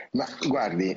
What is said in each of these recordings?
Ma guardi,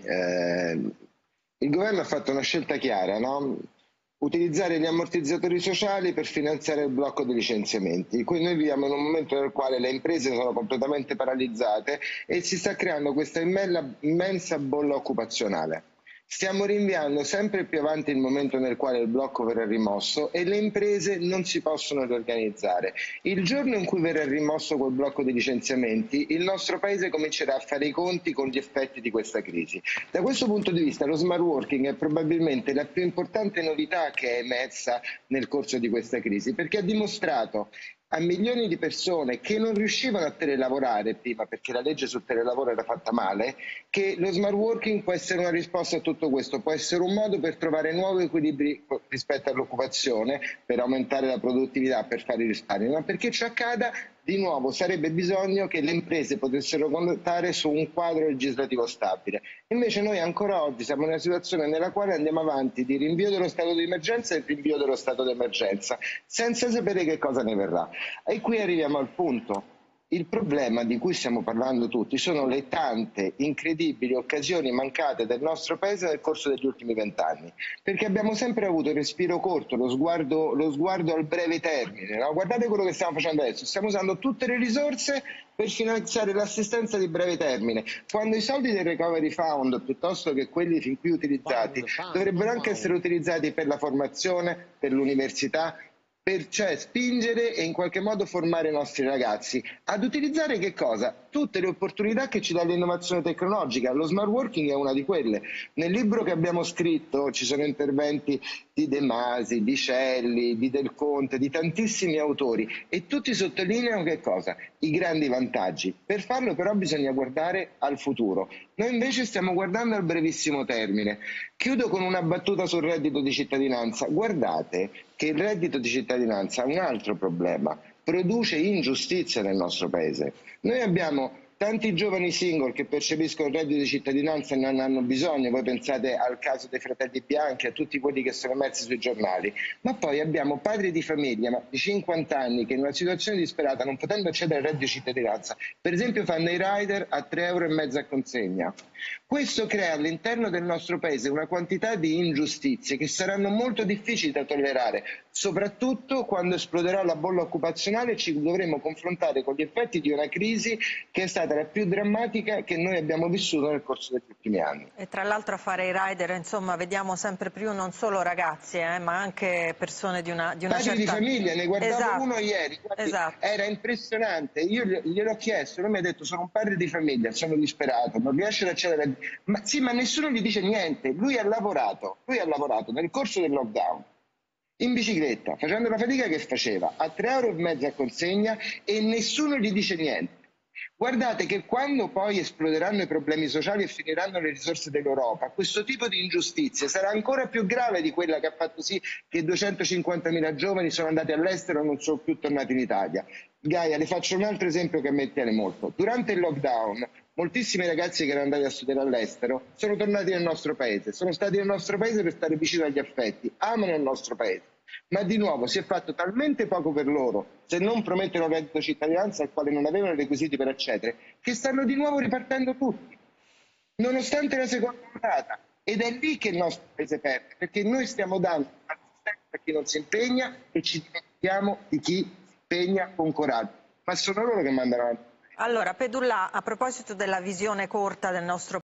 il governo ha fatto una scelta chiara, no? Utilizzare gli ammortizzatori sociali per finanziare il blocco dei licenziamenti. Quindi noi viviamo in un momento nel quale le imprese sono completamente paralizzate e si sta creando questa immensa bolla occupazionale. Stiamo rinviando sempre più avanti il momento nel quale il blocco verrà rimosso e le imprese non si possono riorganizzare. Il giorno in cui verrà rimosso quel blocco di licenziamenti, il nostro Paese comincerà a fare i conti con gli effetti di questa crisi. Da questo punto di vista lo smart working è probabilmente la più importante novità che è emersa nel corso di questa crisi, perché ha dimostrato a milioni di persone che non riuscivano a telelavorare prima perché la legge sul telelavoro era fatta male, che lo smart working può essere una risposta a tutto questo, può essere un modo per trovare nuovi equilibri rispetto all'occupazione, per aumentare la produttività, per fare i risparmi, ma perché ciò accada di nuovo sarebbe bisogno che le imprese potessero contare su un quadro legislativo stabile. Invece noi ancora oggi siamo in una situazione nella quale andiamo avanti di rinvio dello stato di emergenza e rinvio dello stato di emergenza, senza sapere che cosa ne verrà. E qui arriviamo al punto. Il problema di cui stiamo parlando tutti sono le tante incredibili occasioni mancate del nostro Paese nel corso degli ultimi 20 anni, perché abbiamo sempre avuto il respiro corto, lo sguardo al breve termine. No? Guardate quello che stiamo facendo adesso, stiamo usando tutte le risorse per finanziare l'assistenza di breve termine, quando i soldi del Recovery Fund, piuttosto che quelli fin qui utilizzati, dovrebbero anche essere utilizzati per la formazione, per l'università, per cioè spingere e in qualche modo formare i nostri ragazzi ad utilizzare che cosa? Tutte le opportunità che ci dà l'innovazione tecnologica. Lo smart working è una di quelle. Nel libro che abbiamo scritto ci sono interventi di De Masi, di Celli, di Del Conte, di tantissimi autori e tutti sottolineano che cosa? I grandi vantaggi. Per farlo però bisogna guardare al futuro. Noi invece stiamo guardando al brevissimo termine. Chiudo con una battuta sul reddito di cittadinanza. Guardate che il reddito di cittadinanza ha un altro problema, produce ingiustizia nel nostro Paese. Noi abbiamo tanti giovani single che percepiscono il reddito di cittadinanza e non hanno bisogno, voi pensate al caso dei fratelli Bianchi, a tutti quelli che sono emersi sui giornali, ma poi abbiamo padri di famiglia di 50 anni che in una situazione disperata, non potendo accedere al reddito di cittadinanza, per esempio fanno i rider a 3,5 € a consegna. Questo crea all'interno del nostro Paese una quantità di ingiustizie che saranno molto difficili da tollerare, soprattutto quando esploderà la bolla occupazionale e ci dovremo confrontare con gli effetti di una crisi che è stata la più drammatica che noi abbiamo vissuto nel corso degli ultimi anni. E tra l'altro a fare i rider, insomma, vediamo sempre più non solo ragazzi, ma anche persone di una Padri certa... di famiglia, ne guardavo uno ieri, guardi, era impressionante, io gliel'ho chiesto, lui mi ha detto sono un padre di famiglia, sono disperato, non riesce ad accedere, ma sì, ma nessuno gli dice niente, lui ha lavorato nel corso del lockdown, in bicicletta, facendo la fatica che faceva, a 3,5 € a consegna e nessuno gli dice niente. Guardate che quando poi esploderanno i problemi sociali e finiranno le risorse dell'Europa, questo tipo di ingiustizia sarà ancora più grave di quella che ha fatto sì che 250.000 giovani sono andati all'estero e non sono più tornati in Italia. Gaia, le faccio un altro esempio che a me tiene molto. Durante il lockdown, moltissimi ragazzi che erano andati a studiare all'estero sono tornati nel nostro paese, sono stati nel nostro paese per stare vicino agli affetti, amano il nostro paese. Ma di nuovo si è fatto talmente poco per loro, se non promettono un reddito di cittadinanza al quale non avevano i requisiti per accedere, che stanno di nuovo ripartendo tutti, nonostante la seconda ondata. Ed è lì che il nostro paese perde, perché noi stiamo dando assistenza a chi non si impegna e ci dimentichiamo di chi si impegna con coraggio. Ma sono loro che mandano avanti. Allora, Pedulla, a proposito della visione corta del nostro